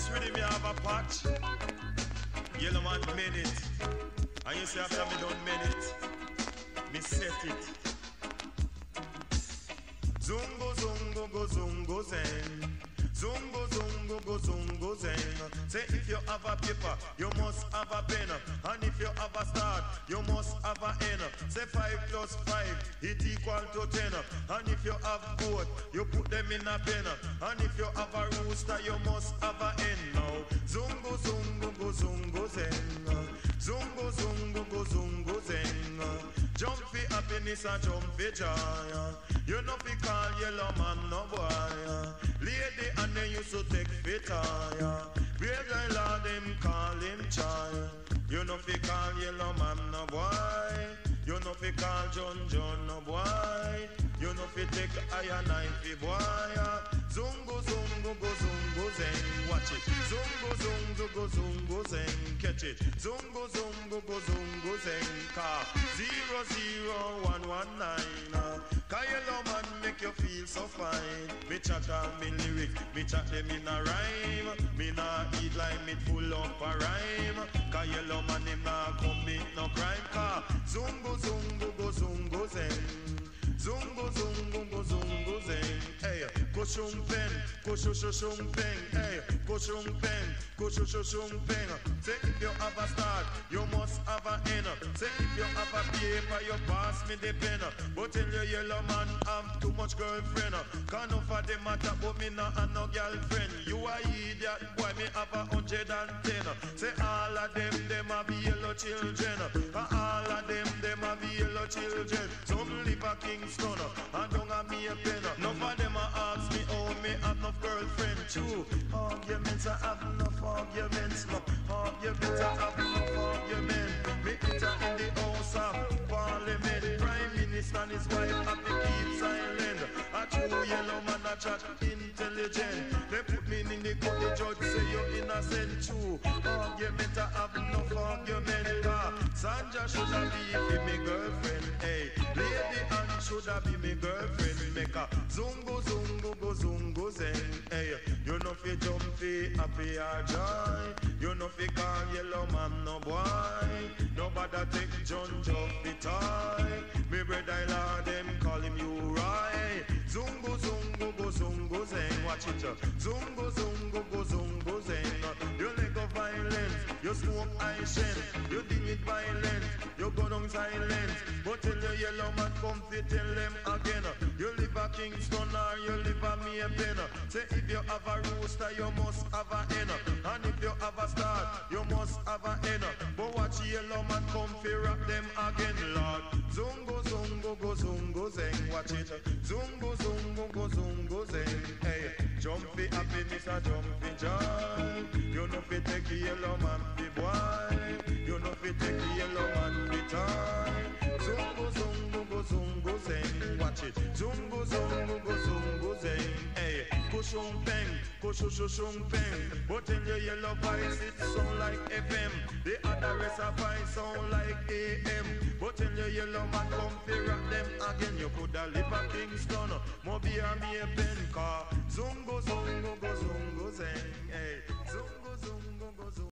This rhythm me have a patch. Yellow man made it. And you say after me don't made it, me set it. Zungo zungo go zungo zeng. Zungo zungo go zungo zeng. Say if you have a paper, you must have a pen. And if you have a start, you must have a end. Say 5 plus 5, it equal to 10. And if you have goat, you put them in a pen. And if you have a rooster, you must have a hen. Now zungo zungo go zungo zeng. Zungo zungo go zungo zeng. Jump for happiness and jump for joy. You know fi call yellow man no boy. Lady and they used to take fit tire. Brave guy lord them call him child. You know fi call yellow man no boy. You know fi call John no boy. You know fi take iron knife fi boy. Zungo zungo go zungo zeng. Watch it. Zungo zungo go zungo zeng. Catch it. Zungo zungo go zungo zeng. Car 00119. Cause yellow man make you feel so fine. Me chat on me lyrics, me chat them in a rhyme. Me nah eat like me full up a rhyme. Cause yellow man him nah commit no crime. Cause zungo zungo go zungo zeng. Zungo zungo go zungo zeng. Hey, go shung pen, go shung pen. Hey, go shung pen, go shung pen. Say if you have a start, you must have a end. Say if you have a paper, you pass me the pen. But tell your yellow man have too much girlfriend. Can't know for them matter, but me not have no girlfriend. You a idiot, boy, me have 110. Say all of them have yellow children. All of them have yellow children. Some live a Kingston, and don't have me a pen. None of them ask me, oh, me have no girlfriend too. Arguments, I have enough arguments. No arguments, I have enough arguments. Me enter in the house of parliament. Prime Minister and his wife have to keep silent. A true yellow man, a chat intelligent. They put me in the court, the judge say you're innocent too. Argument, I have enough argument. Sanja should have be me girlfriend. Hey, Lady Anne should have be me girlfriend. Make a zungo zungo go zungo zeng. Hey, you know fi jump fi happy or joy. You know fi call yellow man no boy. Nobody take John fi toy. Me brother Lord them call him you right. Zungo zungo go zungo zeng. Watch it. Zungo zungo go zungo zeng. You like a violence. You smoke Aishen. You deal with violence. You go down silence. But tell your yellow man come fi tell them again. You live a Kingston or you live a Maypen. Say if you have a rooster, you must have a hen. And if you have a star, you must have a hen. But watch yellow man come fi rap them again, Lord. Zungo zungo go zungo zeng. Watch it. Zungo zungo go zungo zeng. Hey, jump fi happiness or jump fi joy. You know fi take yellow man fi boy. You know fi take yellow man fi toy. Zungo zungo go zungo zeng. Watch it. Zungo zungo go zungo zeng. Hey, kushung peng, kushung peng. But in your yellow voice it sound like FM. The other rest of voice sound like AM. But in your yellow man come fi rock them again. You coulda live a Kingston, Moby or me a pen car. Zungo zungo go zungo zeng. Hey, zungo zungo go zungo.